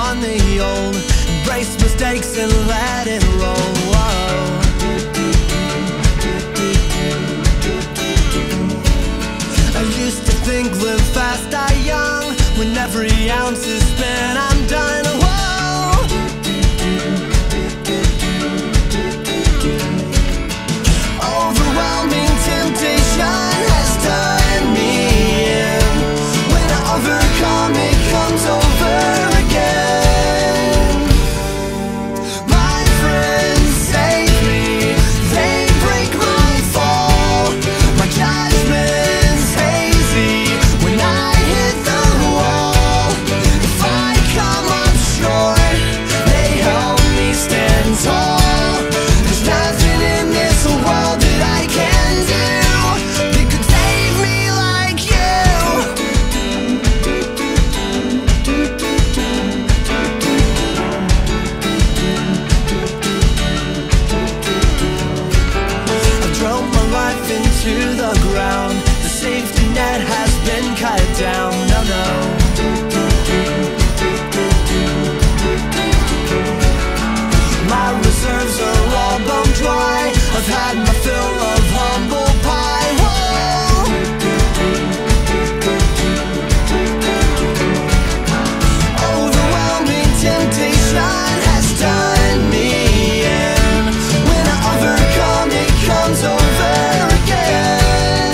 on the old, embrace mistakes and let it roll. I used to think live fast, die young. When every ounce is spent, I'm done. Whoa. Overwhelming temptation has done me in. When I overcome, it comes over again. My friends save me, they break my fall. My judgment's hazy when I hit the wall. If I come up short, they help me stand tall. There's nothing in this world that I can do that could save me like you. I drove my life into the ground. The safety net has been cut down. No, no. My reserves are all bone dry. I've had my fill of humble pie. Whoa. Overwhelming temptation has done me in. When I overcome, it comes over again.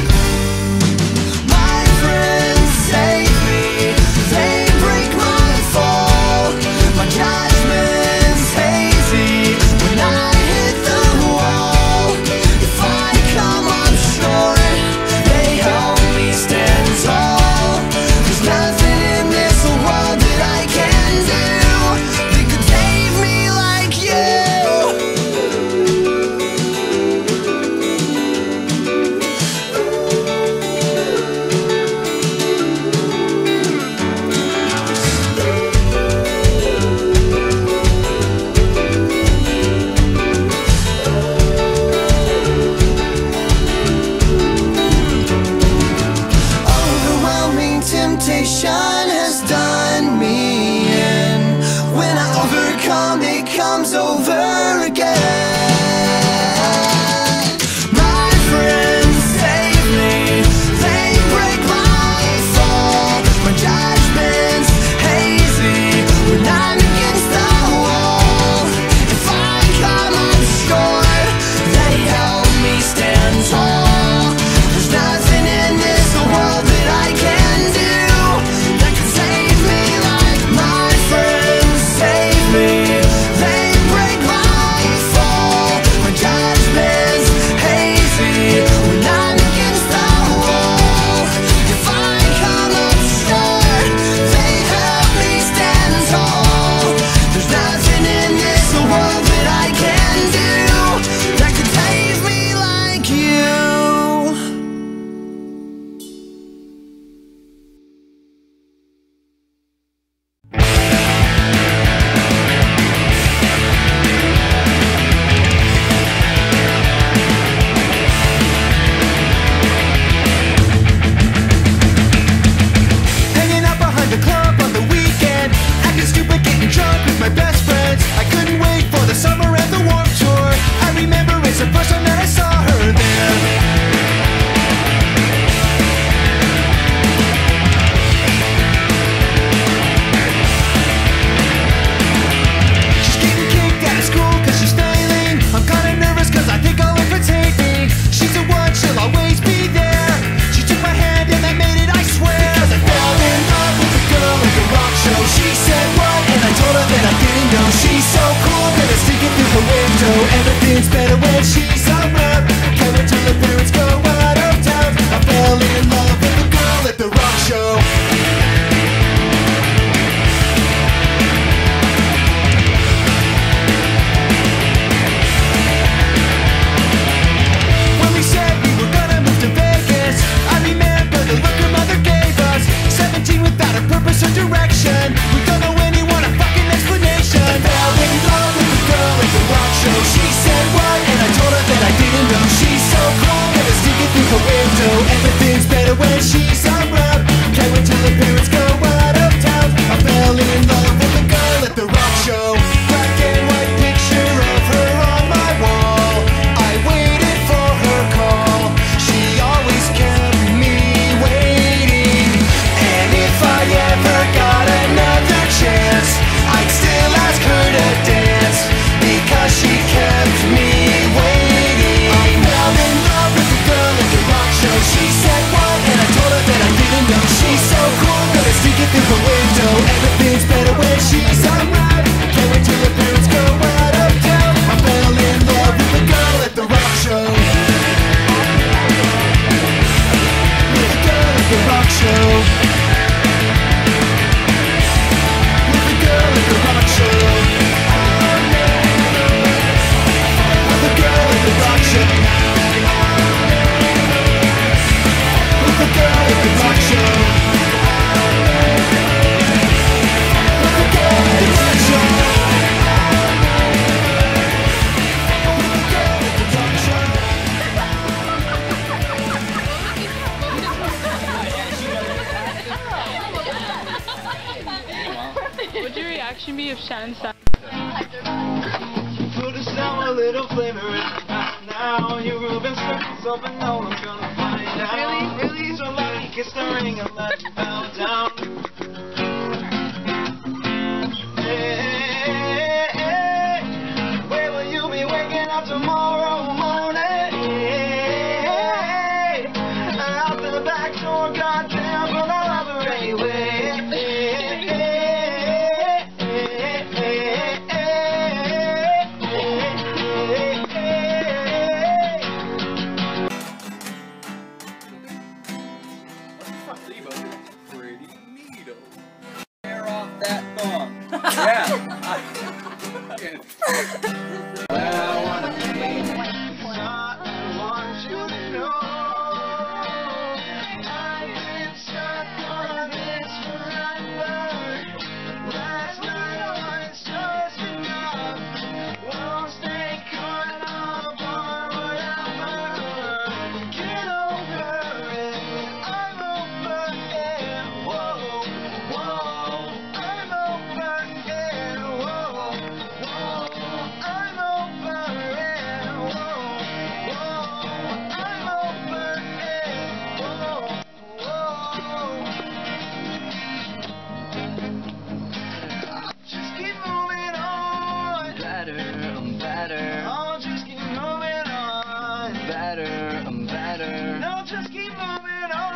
My friends save me, they break my fall. My judgment's hazy when I hit the wall. If I come up short, they help me stand tall. There's nothing in this world that I can do that could save me like you. Overwhelming temptation has done me in. When I overcome, it comes over again. My friends save me, they break my fall. My judgment's hazy when I'm against the wall. If I come up short, they help me stand tall. There's nothing in this world that I can do that can save me like my friends save me. They break my fall. My judgment's hazy when I'm against the wall. If I come up short, they help me stand tall. There's nothing in this world that I can do that could save me like you. Hanging out behind the club on the weekend, acting stupid, getting drunk with my best friends. I couldn't wait for the summer and the Warped Tour. I remember it's the first time that I saw her there. She's getting kicked out of school cause she's failing. I'm kinda nervous cause I think all of her hate me. She's the one, she'll always be there. She took my hand and that made it, I swear. Cause I fell in love with a girl at the rock show. She said what? And I told her that I didn't know. She's so cool that I stick it through the window. Everything's better when she's around. Can't wait till the parents go out of town. I fell in love with a girl at the rock show. When we said we were gonna move to Vegas, I remember the look her mother gave us. 17 without a purpose or direction. We don't know anyone, a fucking explanation. I fell in What would your reaction be if Shannon said? Put a sour little flavor in it right now. Your Reuben circle's open, no one's gonna find out. Really? So lucky, kiss the ring and let you bow down. Hey, hey, where will you be waking up tomorrow morning? Hey, out the back door, goddamn, for the lover anyway. Pretty neato. Tear off that thong. Yeah. Where I wanna be, I want you to know I've been stuck on this forever. Last night was just enough. Won't stay caught up on whatever. Get over it, I'm over it. Whoa, whoa, I'm over it. Whoa, whoa, I'm over it. Whoa, whoa, I'm over it. Whoa, whoa. Just keep moving on. Better, I'm better. Oh, just keep moving on. Better, I'm better. No, just keep moving on.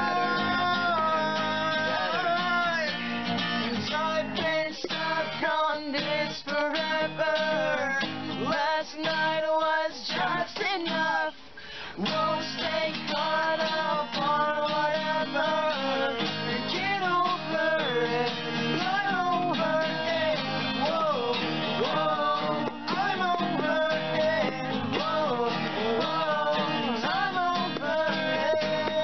Better. 'Cause I've been stuck on this forever. Last night was just enough. Won't stay caught up on whatever. Get over it. I'm over it. Whoa, whoa. I'm over it. Whoa, whoa. I'm over it.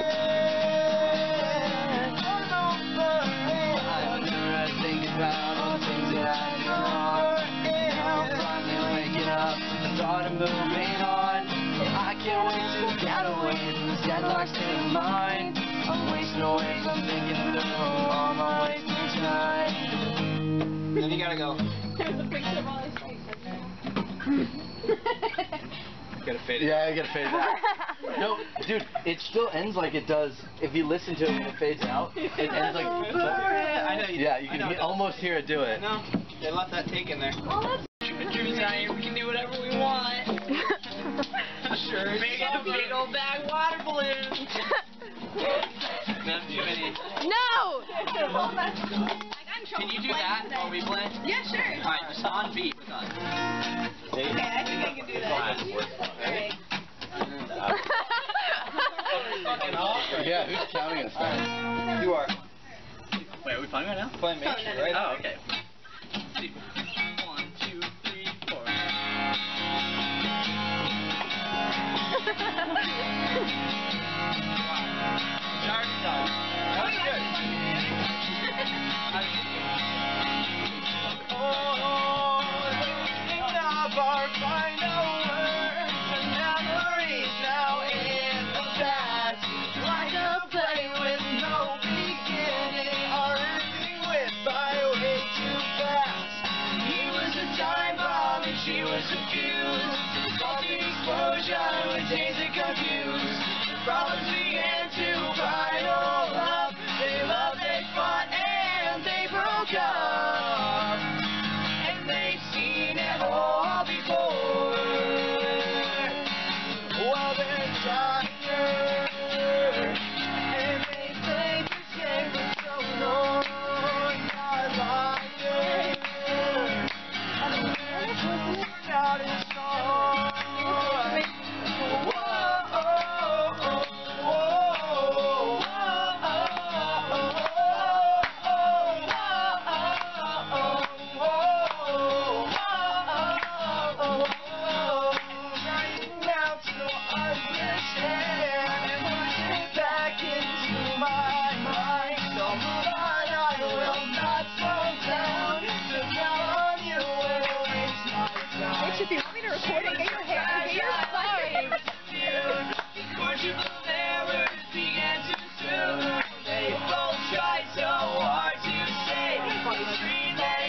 I'm over it. Whenever I think about all the things that I've done, I'm finally waking up. The thought of moving on. I can't wait to get away from this deadlock state of mind. I'm wasting away, I'm thinking through all my wasting time. Then you gotta go. There's a picture of all his feet. Gotta fade it. Yeah, I gotta fade it out. No, dude, it still ends like it does. If you listen to it when it fades out, it ends like. I know you. Yeah, you can almost hear it do it. No, they left that take in there. Drew's out here, we can do whatever we want. Sure. Big old bag water balloons. Not too many. No! Can you do that while we play? Yeah, sure. Alright, just on beat. Okay, I think I can do that. Alright. Yeah, who's counting us now? You are. Wait, are we playing right now? Playing Nature, right? Oh, okay. 1, 2, 3, 4. Already done. That was good. She was confused, thought the explosion would change the confused. The problems began to pile up. They loved, they fought, and they broke up. And they've seen it all before. Well, they're tired, and they played this game for so long. Not lying. Out his song. Whoa, If you want me to record it, get your hair, get your phone. They both tried so hard to say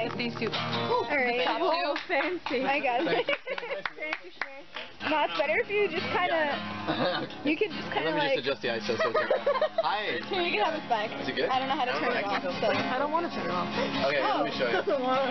with these two. Alright. Top Oh, two. fancy. My God. No, it's better if you just kind of, you can just kind of Let me like... just adjust the ISO so it's Hi. Here, you can have this back. Is it good? I don't know how to turn it off, so... I don't want to turn it off. Okay, let me show you.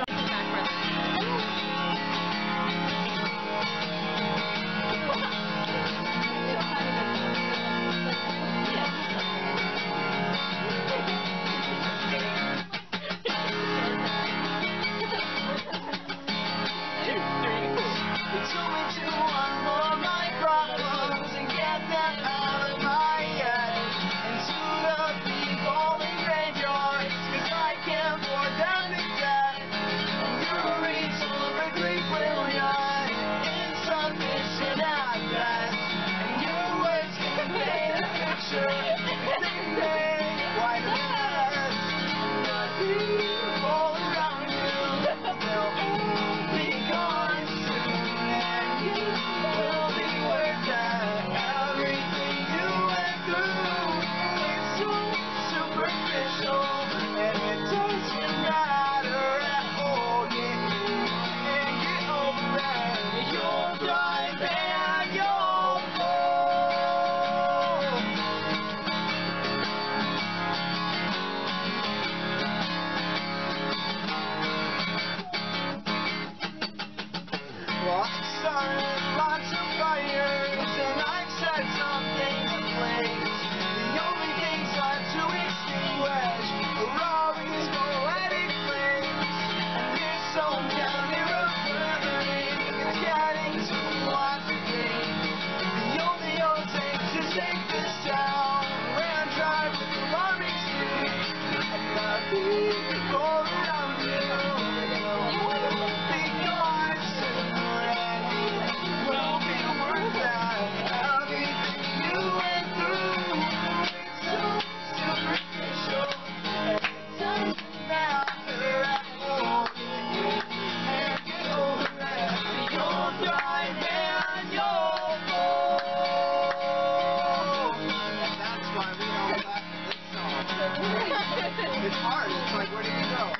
It's hard. It's like, where do you go?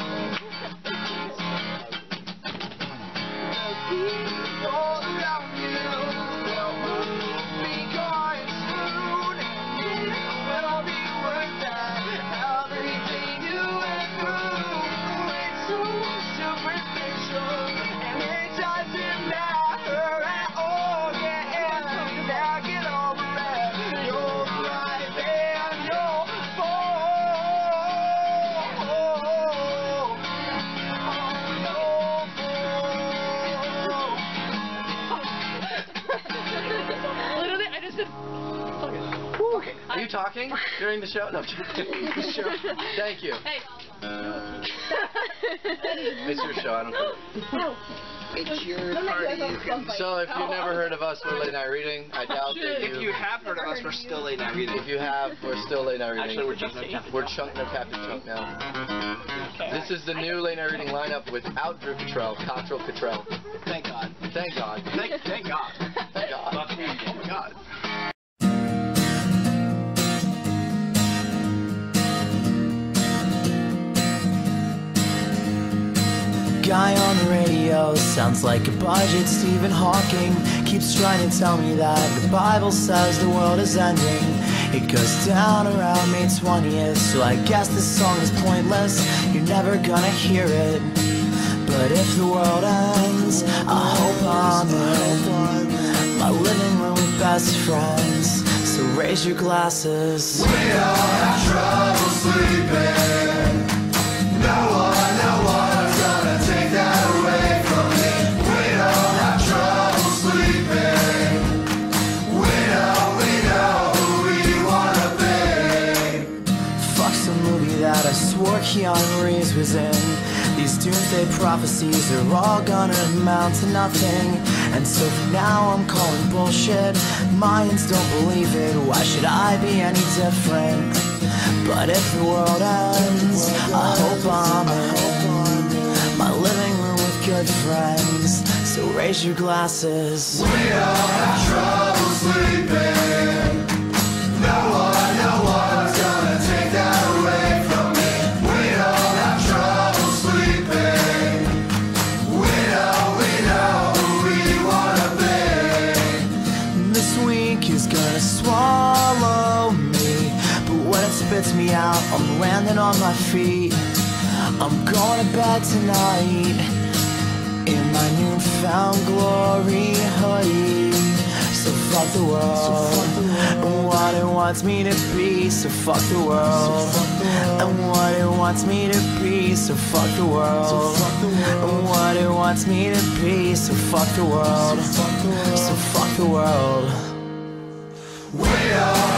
The people around you will be gone soon, and it will be worth that. Everything you went through, it's so superficial, and it doesn't matter at all. Yeah, now get over it. You're right and you're Literally, I just did. Okay. Are you talking during the show? No, I'm joking. Sure. Thank you. Hey. It's your show. I don't care. It's your party. So if you've never heard of us, we're Late Night Reading. I doubt that If you have heard of us, we're still late night reading. If you have, we're still Late Night Reading. Actually, we're just Captain We're Chunk No Captain Chunk now. This is the new Late Night Reading lineup without Drew Cottrell, Cottrell. Thank God. Thank God. Thank God. Thank God. Oh my God. Guy on the radio sounds like a budget. Stephen Hawking keeps trying to tell me that the Bible says the world is ending. It goes down around May 20th, so I guess this song is pointless. You're never gonna hear it. But if the world ends, I hope I'm in my living room with best friends. So raise your glasses. We all have trouble sleeping. No one's gonna take that away from me. We don't have trouble sleeping. We know who we wanna be. Fuck's a movie that I swore Keanu Reeves was in. These doomsday prophecies are all gonna amount to nothing. And so for now I'm calling bullshit. Mayans don't believe it, why should I be any different? But if the world ends, I hope I'm in my living room with good friends. So raise your glasses. We all have trouble sleeping. No one's gonna take that away from me. We all have trouble sleeping. on my feet. I'm going to bed tonight in my newfound glory hoodie. So fuck the world and what it wants me to be. So fuck the world and what it wants me to be. So fuck the world and what it wants me to be. So fuck the world. So fuck the world. We are